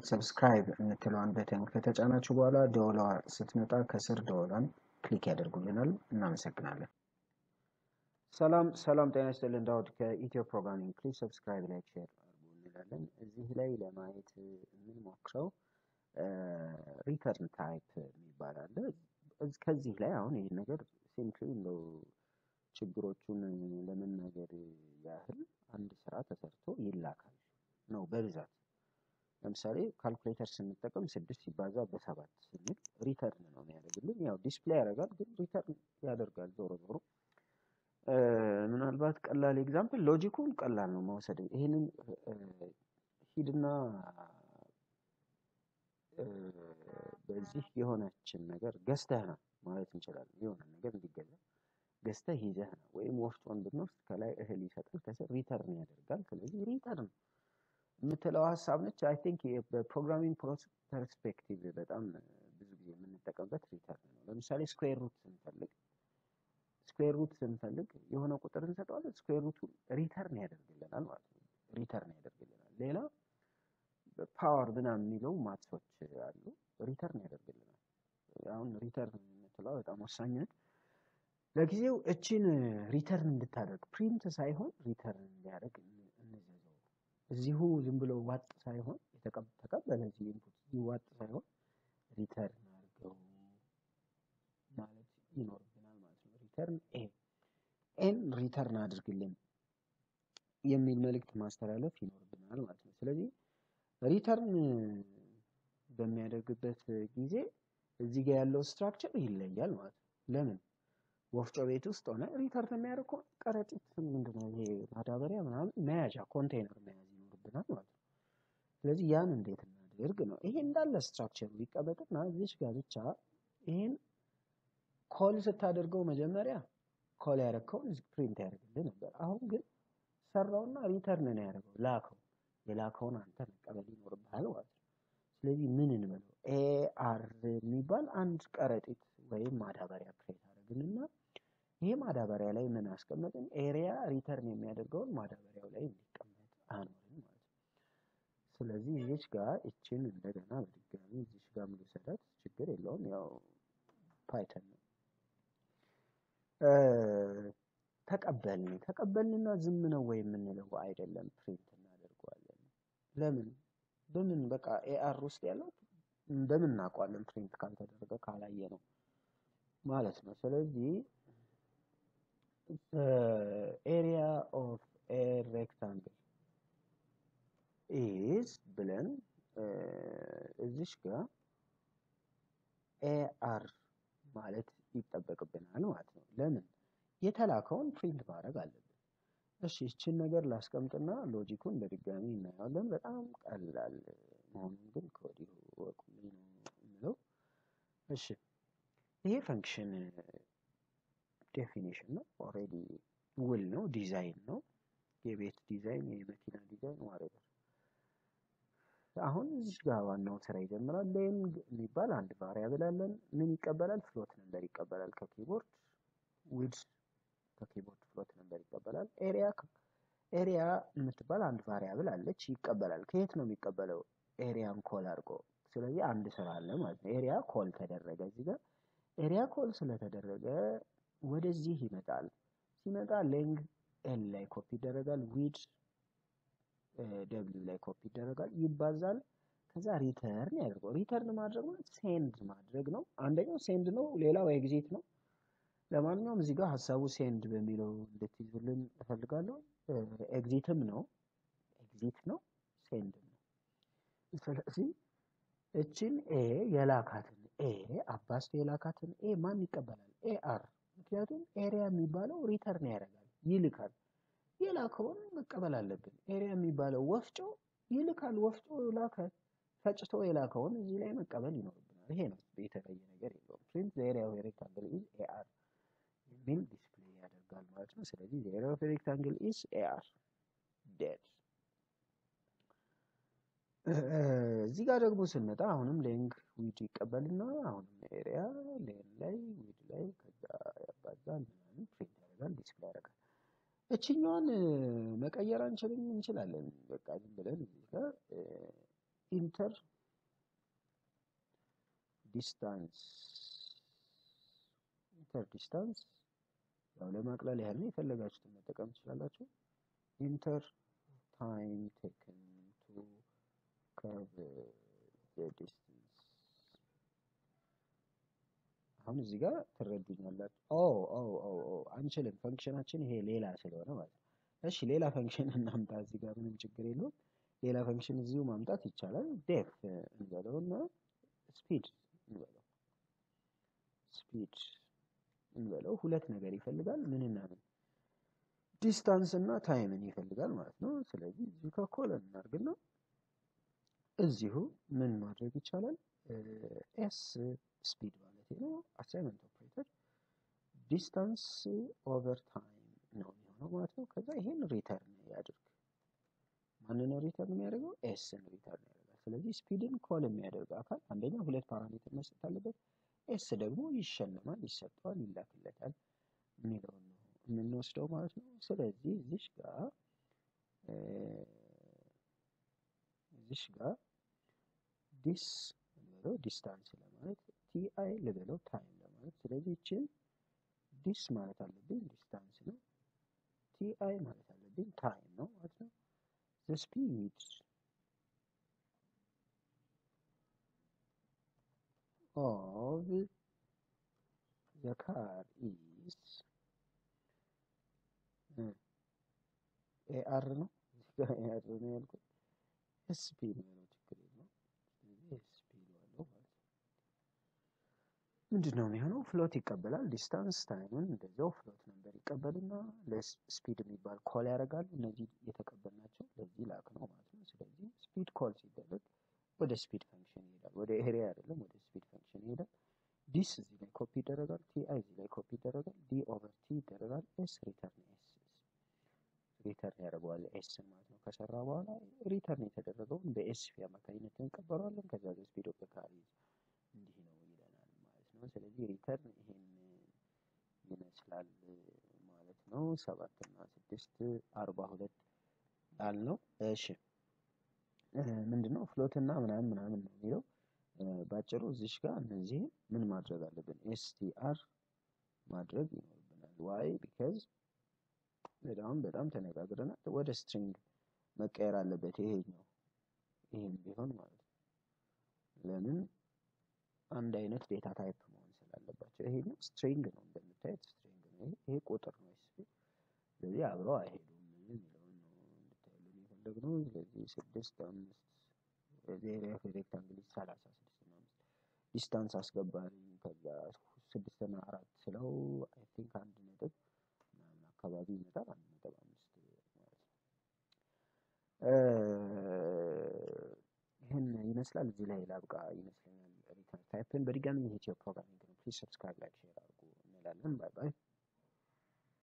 ላይክ ሰብስክራይብ የምትለዋን በተን ከተጫናችሁ በኋላ ደወሏ ስትመጣ ከስር ደወሏን ክሊክ ያደርጉልናል። እናመሰግናለን። ሰላም ጤና ይስጥልን። ዳውድ ከኢትዮ ፕሮግራሚንግ። ፕሊዝ ሰብስክራይብ ላይክ ሼር አድርጉ እንላለን። እዚህ ላይ ለማየት የምንሞክረው ሪተርን ታይፕ የሚባል አለ። ከዚህ ላይ አሁን ይሄን ነገር ሲምፕሊ እንደው ችግሮቹን ለመናገር ያህል አንድ ስራ ተሰርቶ ይላካል ነው በብዛት። ለምሳሌ ካልኩሌተር ስንጠቀም 6 ሲባዛ በ7 ስንል ሪተርን ነው የሚያደርግልን። ያው ዲስፕሌይ ያደርጋል ግን ሪተርን ያደርጋል ዞሮ ዞሮ። ምናልባት ቀላል ኤግዛምፕል ሎጂኩን ቀላል ነው መውሰድ። ይሄንን ሂድና በዚህ የሆነችን ነገር ገዝተህ ነው ማለት እንችላለን። የሆነ ነገር እንዲገዛ ገዝተህ ይዘህ ነው። ወይም ወፍጮን ብንወስድ ከላይ እህል ይሰጣል ከስር ሪተርን ያደርጋል። ስለዚህ ሪተርን የምትለው ሀሳብ ነች። አይ ቲንክ በፕሮግራሚንግ ፐርስፔክቲቭ በጣም ብዙ ጊዜ የምንጠቀምበት ሪተርን ነው። ለምሳሌ ስኩዌር ሩት ስንፈልግ የሆነ ቁጥር እንሰጠዋለን። ስኩዌር ሩቱ ሪተርን ያደርግልናል ማለት ነው። ሪተርን ያደርግልናል። ሌላ ፓወር ምናምን የሚለው ማትሶች አሉ። ሪተርን ያደርግልናል። አሁን ሪተርን የምትለው በጣም ወሳኝ ነች። ለጊዜው እቺን ሪተርን እንድታደርግ ፕሪንት ሳይሆን ሪተርን እንዲያደርግ እንዘዘው። እዚሁ ዝም ብሎ ዋጥ ሳይሆን ተቀበለ እዚህ ኢንፑት እዚሁ ዋጥ ሳይሆን ሪተርን አድርገው ማለት ይኖርብናል ማለት ነው። ሪተርን ኤን ሪተርን አድርግልን የሚል መልእክት ማስተላለፍ ይኖርብናል ማለት ነው። ስለዚህ ሪተርን በሚያደርግበት ጊዜ እዚህ ጋር ያለው ስትራክቸር ይለያል ማለት ነው። ለምን? ወፍጮ ቤት ውስጥ ሆነ ሪተርን የሚያደርግ ከሆነ ከረጢት ምንድነው ይሄ ማዳበሪያ ምናምን መያዣ ኮንቴይነር መያዝ ይኖርብናል ማለት ነው። ስለዚህ ያን እንዴት እናድርግ ነው። ይሄ እንዳለ ስትራክቸሩ ይቀበጥና እዚች ጋር ብቻ ይሄን ኮል ስታደርገው መጀመሪያ ኮል ያደረከውን ፕሪንት ያደርግልህ ነበር። አሁን ግን ሰራውና ሪተርን ነው ያደርገው፣ ላከው። የላከውን አንተ መቀበል ይኖርብሃል ማለት ነው። ስለዚህ ምን እንበለው ኤአር የሚባል አንድ ከረጢት ወይም ማዳበሪያ ክሬት አደረግንና ይሄ ማዳበሪያ ላይ ምን አስቀመጥን? ኤሪያ ሪተርን የሚያደርገውን ማዳበሪያው ላይ እንዲቀመጥ አኖርን ማለት ነው። ስለዚህ እዚች ጋር እችን እንደገና በድጋሚ እዚች ጋር ልውሰዳት፣ ችግር የለውም ያው ፓይተን ነው። ተቀበልንና ዝም ነው ወይ የምንለው? አይደለም፣ ፕሪንት እናደርገዋለን። ለምን? በምን በቃ ኤአር ውስጥ ያለው በምን እናውቀዋለን? ፕሪንት ካልተደረገ ካላየ ነው ማለት ነው። ስለዚህ area of a rectangle is ብለን እዚሽ ጋር ኤአር ማለት ይጠበቅብናል ማለት ነው። ለምን? የተላከውን ፕሪንት ማድረግ አለብን። እሺ እቺን ነገር ላስቀምጥና ሎጂኩን በድጋሚ እናየዋለን። በጣም ቀላል መሆኑን ግን ከወዲሁ ወቁልኝ ነው የምለው። እሺ ይሄ ፈንክሽን ዴፊኒሽን ነው። ኦልሬዲ ውል ነው፣ ዲዛይን ነው፣ የቤት ዲዛይን፣ የመኪና ዲዛይን ዋሬቨር። አሁን እዚህ ጋር ዋናው ስራ ይጀምራል። ሌንግ የሚባል አንድ ቫሪያብል አለን። ምን ይቀበላል? ፍሎት ነምበር ይቀበላል ከኪቦርድ። ዊድዝ ከኪቦርድ ፍሎት ነምበር ይቀበላል። ኤሪያ የምትባል አንድ ቫሪያብል አለች፣ ይቀበላል። ከየት ነው የሚቀበለው? ኤሪያን ኮል አድርጎ። ስለዚህ አንድ ስራ አለ ማለት ነው። ኤሪያ ኮል ተደረገ። እዚህ ጋር ኤሪያ ኮል ስለተደረገ ወደዚህ ይመጣል። ሲመጣ ሌንግ ኤል ላይ ኮፒ ይደረጋል፣ ዊድ ደብሊው ላይ ኮፒ ይደረጋል፣ ይባዛል። ከዛ ሪተርን ያደርገው። ሪተርን ማድረግ ማለት ሴንድ ማድረግ ነው። አንደኛው ሴንድ ነው፣ ሌላው ኤግዚት ነው። ለማንኛውም እዚህ ጋር ሀሳቡ ሴንድ በሚለው እንድትይዙልን እፈልጋለሁ። ኤግዚትም ነው፣ ኤግዚት ነው፣ ሴንድም ነው። ስለዚህ እችን ኤ የላካትን አባስቶ የላካትን ኤ ማን ይቀበላል? ኤአር። ምክንያቱም ኤሪያ የሚባለው ሪተርን ያደርጋል፣ ይልካል። የላከውን መቀበል አለብን። ኤሪያ የሚባለው ወፍጮ ይልካል፣ ወፍጮ ላከ፣ ፈጭቶ የላከውን እዚህ ላይ መቀበል ይኖርብናል። ይሄ ነው፣ የተለየ ነገር የለውም። ፕሪንት ዘ ኤሪያ ኦፍ ሬክታንግል ኢዝ ኤአር የሚል ዲስፕሌይ ያደርጋል ማለት ነው። ስለዚህ ዘ ኤሪያ ኦፍ ሬክታንግል ኢዝ ኤአር ዴድ። እዚህ ጋር ደግሞ ስንመጣ አሁንም ሌንግ ዊድ ይቀበልና አሁንም ኤሪያ ሌን ላይ ዊድ ላይ ከዛ ያባዛል ምናምን ፕሪንት ያደርጋል፣ ዲስፕሌይ ያደርጋል። እችኛዋን መቀየር እንችላለን። በቃ ዝም ብለን እዚህ ጋር ኢንተር ዲስታንስ ያው ለማቅለል ያህል ነው። የፈለጋችሁትን መጠቀም ትችላላችሁ። ኢንተር ታይም ቴክን ቱ ከርቭ ዘ ዲስታንስ። አሁን እዚህ ጋር ትረዱኛላችሁ። አንችልም፣ ፈንክሽናችን ይሄ ሌላ ስለሆነ ማለት ነው። እሺ ሌላ ፈንክሽን እናምጣ። እዚህ ጋር ምንም ችግር የለውም። ሌላ ፈንክሽን እዚሁ ማምጣት ይቻላል። ዴፍ እንበለውና ስፒድ እንበለው። ሁለት ነገር ይፈልጋል። ምንና ምን? ዲስታንስ እና ታይምን ይፈልጋል ማለት ነው። ስለዚህ እዚሁ ከኮለን እናድርግና እዚሁ ምን ማድረግ ይቻላል? ኤስ ስፒድ ማለት ነው። አሳይመንት ኦፕሬተር ዲስታንስ ኦቨር ታይም ነው የሚሆነው ማለት ነው። ከዛ ይሄን ሪተርን ያድርግ። ማንን ነው ሪተርን የሚያደርገው? ኤስን ሪተርን ያደርጋል። ስለዚህ ስፒድን ኮል የሚያደርግ አካል አንደኛ ሁለት ፓራሜትር መስጠት አለበት። ኤስ ደግሞ ይሸለማል፣ ይሰጠዋል፣ ይላክለታል የሚለውን ነው የምንወስደው ማለት ነው። ስለዚህ እዚሽ ጋር ዲስ ልበለው ዲስታንስ ለማለት ቲአይ ልበለው ታይም ለማለት። ስለዚህ ይችን ዲስ ማለት አለብኝ ዲስታንስ ነው። ቲአይ ማለት አለብኝ ታይም ነው ማለት ነው። the speed of the car is AR ነው AR ነው ያልኩት። ስፒድ ነው ችግር የለውም። ስለዚህ ስፒድ አለው ማለት ነው። ምንድነው የሚሆነው? ፍሎት ይቀበላል። ዲስታንስ ታይምን እንደዛው ፍሎት ነበር ይቀበልና ለስፒድ የሚባል ኮል ያደርጋሉ። እነዚህ የተቀበልናቸው ለዚህ ላክ ነው ማለት ነው። ስለዚህ ስፒድ ኮል ሲደረግ ወደ ስፒድ ፈንክሽን ይሄዳል። ወደ ኤሪያ አይደለም፣ ወደ ስፒድ ፈንክሽን ይሄዳል። ዲስ እዚህ ላይ ኮፒ ይደረጋል። ቲ አይ እዚህ ላይ ኮፒ ይደረጋል። ዲ ኦቨር ቲ ይደረጋል። ኤስ ሪተርን ያደርገዋል ኤስን ማለት ነው። ከሰራ በኋላ ሪተርን የተደረገውን በኤስፒ አማካኝነት እንቀበለዋለን። ከዛ ስፒድ ኦፍ ካር እንዲህ ነው ይለናል ማለት ነው። ስለዚህ ሪተርን ይሄን ይመስላል ማለት ነው። 7 እና 6 42 አልነው። እሺ ምንድነው ፍሎት እና ምናምን ነው የሚለው ባጭሩ። እዚሽ ጋር እነዚህን ምን ማድረግ አለብን? ኤስቲአር ማድረግ ይኖርብናል። ዋይ ቢካዝ በጣም ተነጋግረናል። ወደ ስትሪንግ መቀየር አለበት ይሄም ቢሆን ማለት ነው። ለምን? አንድ አይነት ዴታ ታይፕ መሆን ስላለባቸው። ይሄ ስትሪንግ ነው እንደምታዩት ስትሪንግ ነው። ይሄ ቁጥር ነው። ስለዚህ አብረው አይሄዱም የሚለውን ነው እንድታዩልን የፈለግነው። ስለዚህ 6 5 ኤሪያ ኦፍ ሬክታንግል 36 እና 5 ዲስታንስ አስገባን። ከዛ 6 እና 4 ስለው አይ ቲንክ 1 ነጥብ ምናምን አካባቢ ይመጣል። 1.5 ማለት ነው። ይህን ይመስላል። እዚህ ላይ ላብቃ ይመስለኛል። ሪተርን ታይፕን በድጋሚ ኢትዮ ፕሮግራሚንግ ነው። ፕሊዝ ሰብስክራይብ፣ ላይክ፣ ሼር አድርጉ እንላለን። ባይ ባይ።